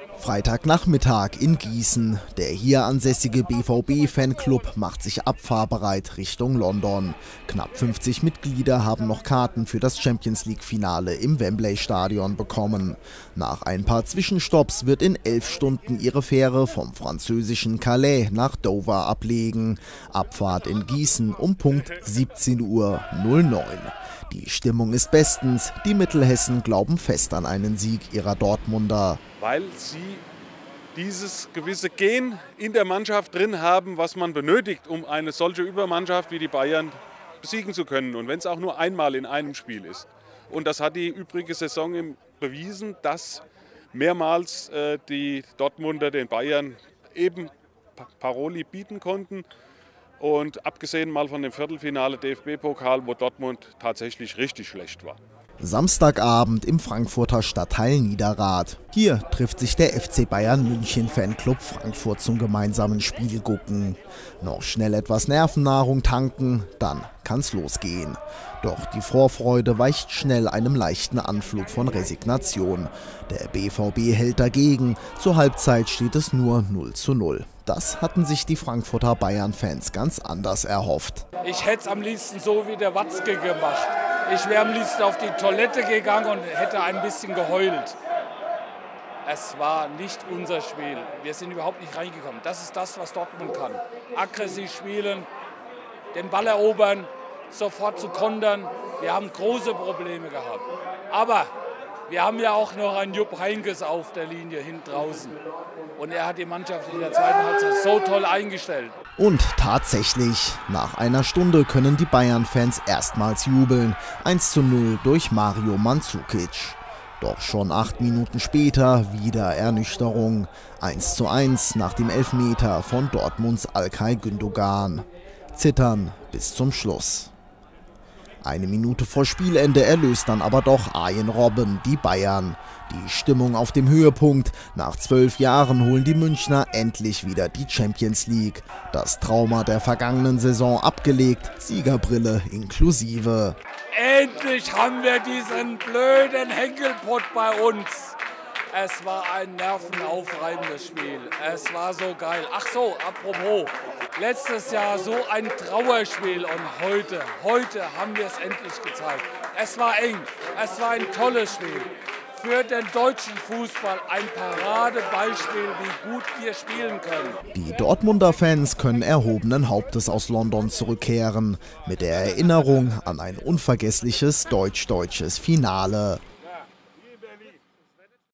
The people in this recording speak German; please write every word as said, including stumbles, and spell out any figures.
Freitagnachmittag in Gießen. Der hier ansässige B V B-Fanclub macht sich abfahrbereit Richtung London. Knapp fünfzig Mitglieder haben noch Karten für das Champions-League-Finale im Wembley-Stadion bekommen. Nach ein paar Zwischenstopps wird in elf Stunden ihre Fähre vom französischen Calais nach Dover ablegen. Abfahrt in Gießen um Punkt siebzehn Uhr neun. Die Stimmung ist bestens, die Mittelhessen glauben fest an einen Sieg ihrer Dortmunder. Weil sie dieses gewisse Gen in der Mannschaft drin haben, was man benötigt, um eine solche Übermannschaft wie die Bayern besiegen zu können. Und wenn es auch nur einmal in einem Spiel ist. Und das hat die übrige Saison bewiesen, dass mehrmals äh, die Dortmunder den Bayern eben Paroli bieten konnten. Und abgesehen mal von dem Viertelfinale D F B-Pokal, wo Dortmund tatsächlich richtig schlecht war. Samstagabend im Frankfurter Stadtteil Niederrad. Hier trifft sich der F C Bayern München Fanclub Frankfurt zum gemeinsamen Spiel gucken. Noch schnell etwas Nervennahrung tanken, dann kann's losgehen. Doch die Vorfreude weicht schnell einem leichten Anflug von Resignation. Der B V B hält dagegen, zur Halbzeit steht es nur null zu null. Das hatten sich die Frankfurter Bayern-Fans ganz anders erhofft. Ich hätte es am liebsten so wie der Watzke gemacht. Ich wäre am liebsten auf die Toilette gegangen und hätte ein bisschen geheult. Es war nicht unser Spiel. Wir sind überhaupt nicht reingekommen. Das ist das, was Dortmund kann. Aggressiv spielen, den Ball erobern, sofort zu kontern. Wir haben große Probleme gehabt. Aber wir haben ja auch noch einen Jupp Heynckes auf der Linie hinten draußen. Und er hat die Mannschaft in der zweiten Halbzeit so toll eingestellt. Und tatsächlich, nach einer Stunde können die Bayern-Fans erstmals jubeln. eins zu null durch Mario Mandzukic. Doch schon acht Minuten später wieder Ernüchterung. eins zu eins nach dem Elfmeter von Dortmunds Ilkay Gündoğan. Zittern bis zum Schluss. Eine Minute vor Spielende erlöst dann aber doch Arjen Robben die Bayern. Die Stimmung auf dem Höhepunkt. Nach zwölf Jahren holen die Münchner endlich wieder die Champions League. Das Trauma der vergangenen Saison abgelegt, Siegerbrille inklusive. Endlich haben wir diesen blöden Henkelpott bei uns. Es war ein nervenaufreibendes Spiel. Es war so geil. Ach so, apropos. Letztes Jahr so ein Trauerspiel und heute, heute haben wir es endlich gezeigt. Es war eng, es war ein tolles Spiel. Für den deutschen Fußball ein Paradebeispiel, wie gut wir spielen können. Die Dortmunder Fans können erhobenen Hauptes aus London zurückkehren, mit der Erinnerung an ein unvergessliches deutsch-deutsches Finale.